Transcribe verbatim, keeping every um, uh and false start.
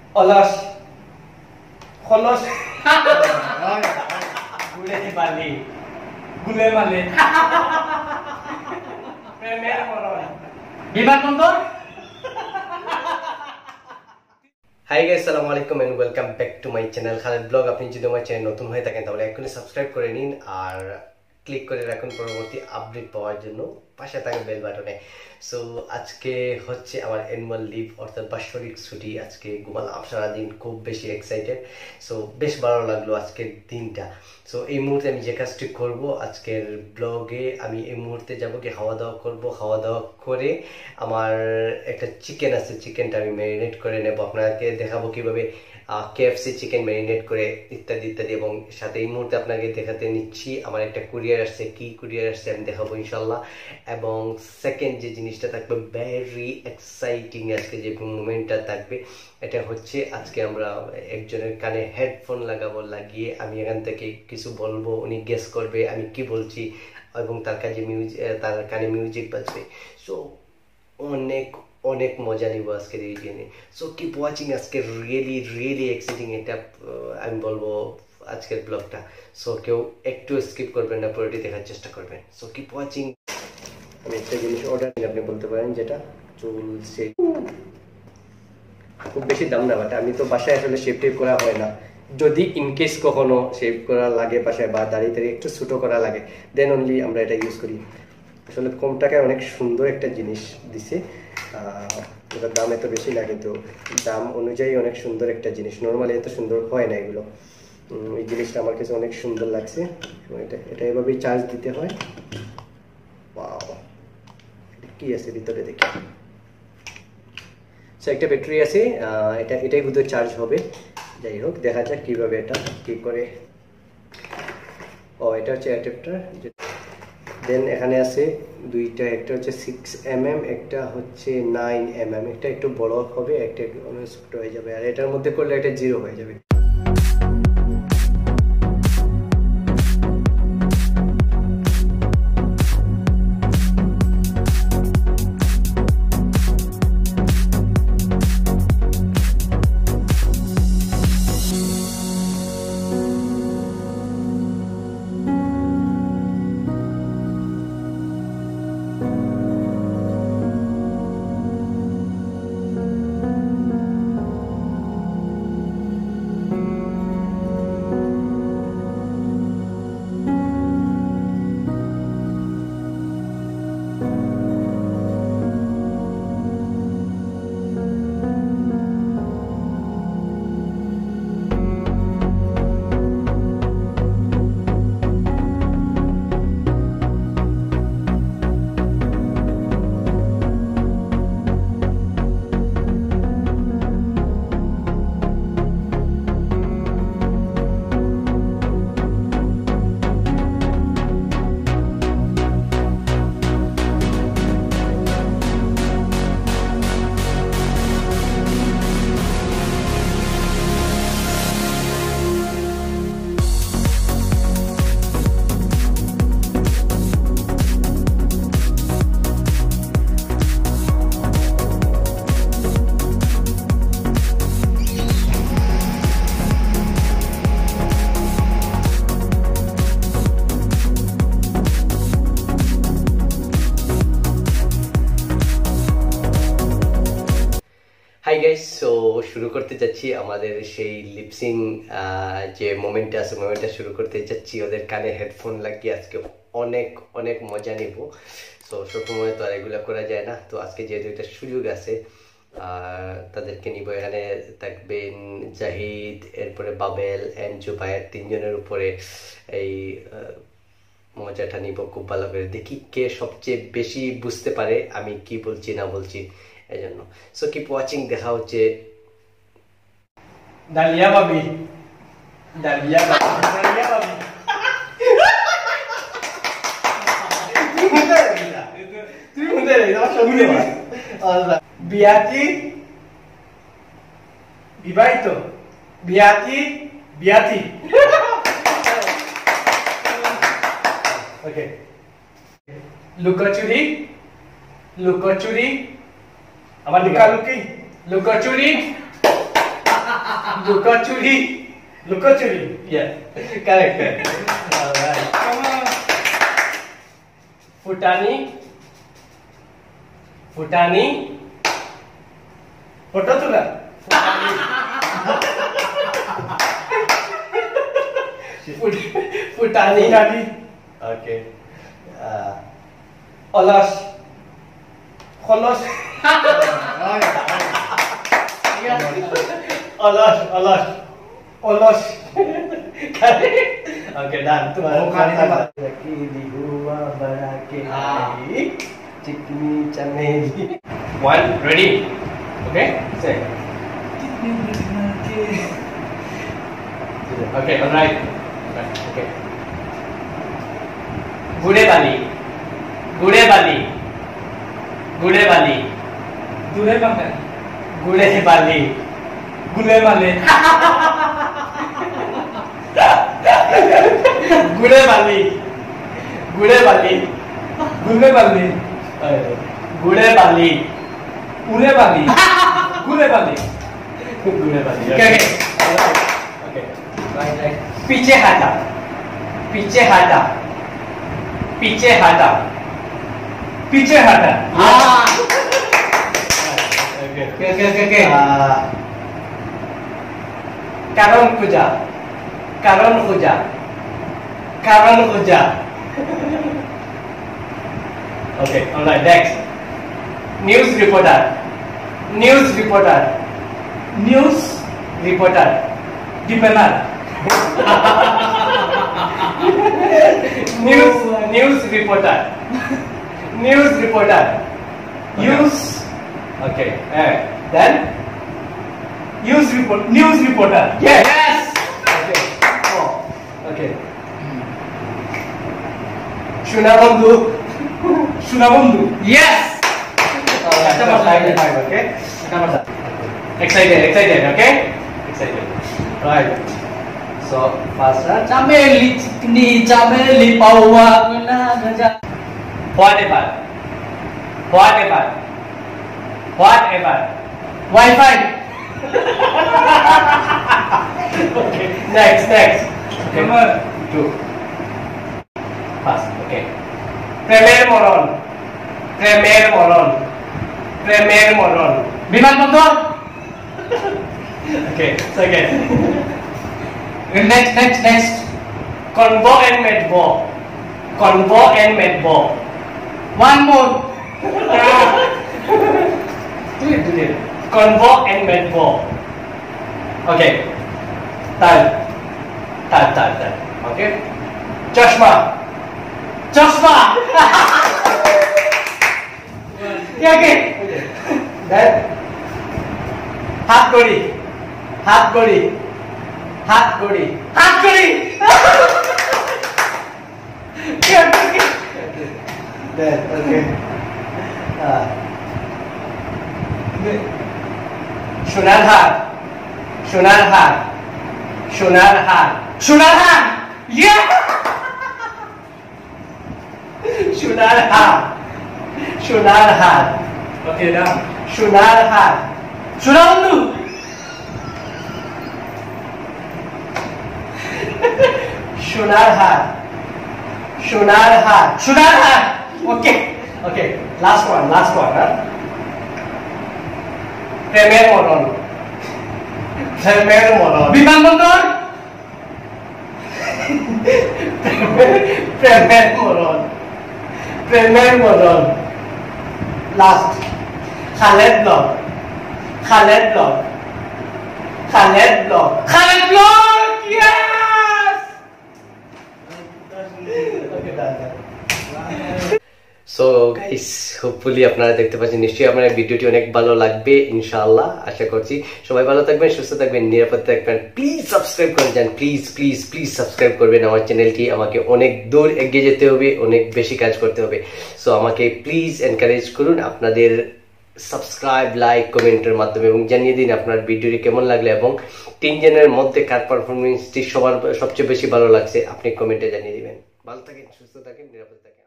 অলস খলস গুলে বালি গুলে মালে প্রেমের মরণ বিমানবন্দর। হাই গাইস, আসসালামু আলাইকুম and welcome back to my channel Khaled vlog. আপনি যদি আমার চ্যানেল নতুন হয়ে থাকেন তাহলে এখনই সাবস্ক্রাইব করে নিন আর ক্লিক করে রাখুন পরবর্তী আপডেট পাওয়ার জন্য পাশে থাকা বেল বাটনে। সো আজকে হচ্ছে আমার অ্যানুয়াল লিভ অর্থাৎ বাৎসরিক ছুটি। আজকে ঘুমালাম সারাদিন, খুব বেশি এক্সাইটেড। সো বেশ ভালো লাগলো আজকের দিনটা। সো এই মুহূর্তে আমি যে কাজটি করব আজকের ব্লগে, আমি এই মুহূর্তে যাবো কি খাওয়া দাওয়া করব। খাওয়া দাওয়া করে আমার একটা চিকেন আছে, চিকেনটা আমি ম্যারিনেট করে নেব, আপনাকে দেখাবো কীভাবে কেএফসি চিকেন ম্যারিনেট করে ইত্যাদি ইত্যাদি। এবং সাথে এই মুহূর্তে আপনাকে দেখাতে নিচ্ছি আমার একটা কুরিয়ার আসছে, কি কুরিয়ার আসছে আমি দেখাবো ইনশাল্লাহ। এবং সেকেন্ড যে জিনিসটা থাকবে ভেরি এক্সাইটিং, আজকে যে মুভমেন্টটা থাকবে এটা হচ্ছে আজকে আমরা একজনের কানে হেডফোন লাগাবো, লাগিয়ে আমি এখান থেকে কিছু বলবো, উনি গেস করবে আমি কি বলছি এবং তার কাছে মিউজিক তার কানে মিউজিক বাজবে। সো অনেক অনেক মজা নিব আজকের এই দিনে। সো কিপ ওয়াচিং, আজকে রিয়েলি রিয়েলি এক্সাইটিং এটা আমি বলবো আজকের ব্লগটা। সো কেউ একটু স্কিপ করবেন না, পুরোটি দেখার চেষ্টা করবেন। So keep watching. আমি একটা জিনিস অর্ডার আপনি বলতে পারেন যেটা চুল সে খুব বেশি দাম না, বাট আমি তো বাসায় আসলে শেপ টেপ করা হয় না। যদি ইনকেস কখনো শেপ করা লাগে বাসায় বা দাড়ি দাড়ি একটু ছোটো করা লাগে দেন অনলি আমরা এটা ইউজ করি। আসলে কম টাকায় অনেক সুন্দর একটা জিনিস দিছে, এটার দাম এত বেশি না, কিন্তু দাম অনুযায়ী অনেক সুন্দর একটা জিনিস। নর্মালি এত সুন্দর হয় না এগুলো। এই জিনিসটা আমার কাছে অনেক সুন্দর লাগছে। এটা এটা এভাবেই চার্জ দিতে হয়। ওয়াও, কি আছে ভিতরে দেখি। সো একটা ব্যাটারি আছে, এটা এটাই বোধহয় চার্জ হবে। যাই হোক, দেখা যাক কীভাবে এটা কী করে। ও এটা হচ্ছে অ্যাডাপ্টার। দেন এখানে আছে দুইটা, একটা হচ্ছে সিক্স এম এম, একটা হচ্ছে নাইন এম এম। একটা একটু বড় হবে, একটা একটু ছোট হয়ে যাবে, আর এটার মধ্যে করলে এটা জিরো হয়ে যাবে। হাই গাইস, সো শুরু করতে যাচ্ছি আমাদের সেই লিপসিং যে মোমেন্টটা আছে, মোমেন্টটা শুরু করতে যাচ্ছি। ওদের কানে হেডফোন লাগিয়ে আজকে অনেক অনেক মজা নেব। সো সবসময় তো আর এগুলো করা যায় না, তো আজকে যেহেতু একটা সুযোগ আছে তাদেরকে নিব। এখানে থাকবেন জাহিদ, এরপরে বাবেল অ্যান্ড জুবায়ের, তিনজনের উপরে এই মজাটা নিব খুব ভালো করে। দেখি কে সবচেয়ে বেশি বুঝতে পারে আমি কি বলছি না বলছি এই জন্য। সো কিপ ওয়াচিং, দেখা হচ্ছে। ডালিয়া বাবি, ডালিয়া বাবি, ডালিয়া বাবি। তুই মুদে রে, না শুনতে পাস। আল্লাহ, বিয়াতি বিবাহিত, বিয়াতি বিয়াতি। ওকে, লুকোচুরি লুকোচুরি, আমার লুকালুকি, লুকোচুরি। লুকোচুরি লুকোচুরি yeah correct correct all right ফুটানি ফুটানি ফটো তোলা ফুটানি ফুটানি okay uh, অলস খলস অলস অলস অলস okay done तुम्हारा खाना लकीली हुआ बड़ा के चिकनी चमेली one ready okay say okay all right okay गुड़े वाली गुड़े वाली गुड़े वाली দূরে বাঁকা गुड़े वाली গুলে মালে गुड़े वाली गुड़े वाली গুলে বালি गुड़े वाली উড়ে বালি গুলে বালি गुड़े वाली Okay, okay okay right right पीछे हटा पीछे हटा पीछे हटा পিছে হাঁটা ah okay কে কে কে কে কারণ খুঁজা কারণ খুঁজা কারণ খুঁজা okay all right next news reporter news reporter news reporter ডিপেনার news news reporter news reporter use okay eh then news report news reporter yes yes okay oh okay শোনা বন্ধু শোনা বন্ধু yes একটা বার লাগে। okay excited excited okay excited right so first one চামেলি চিকনি চামেলি পাওয়া গুনা গজা whatever whatever whatever wifi okay next next okay Number two fast okay প্রেমের মরণ প্রেমের মরণ প্রেমের মরণ বিমানবন্দর okay second next next next convo and medvo convo and medvo one more do it do it convo and medvo okay tal tal tal tal okay chashma চশমা yeah okay then হাত কড়ি হাত কড়ি হাত কড়ি হাত করি then okay uh, সোনার হার সোনার হার সোনার হার সোনার হার ইয়া সোনার হার সোনার হার ওকে ডান সোনার হার সোনা বন্ধু সোনার হার সোনার হার সোনার হার okay okay last one last one হ্যাঁ প্রেমের মরণ প্রেমের মরণ বিমানবন্দর প্রেমের মরণ প্রেমের মরণ last Khaled block Khaled block Khaled block Khaled block yes so guys hopefully আপনারা দেখতে পাচ্ছেন নিশ্চয়ই আপনার ভিডিওটি অনেক ভালো লাগবে ইনশাআল্লাহ আশা করছি সবাই ভালো থাকবেন সুস্থ থাকবেন নিরাপদে থাকবেন প্লিজ সাবস্ক্রাইব করে যান প্লিজ প্লিজ প্লিজ সাবস্ক্রাইব করবেন আমার চ্যানেলটি আমাকে অনেক দূর এগিয়ে যেতে হবে অনেক বেশি কাজ করতে হবে সো আমাকে প্লিজ এনকারেজ করুন আপনাদের সাবস্ক্রাইব লাইক কমেন্টের মাধ্যমে এবং জানিয়ে দিন আপনার ভিডিওটি কেমন লাগলো এবং তিনজনের মধ্যে কার পারফরমেন্সটি সবার সবচেয়ে বেশি ভালো লাগছে আপনি কমেন্টে জানিয়ে দিবেন ভালো থাকেন সুস্থ থাকেন নিরাপদে থাকেন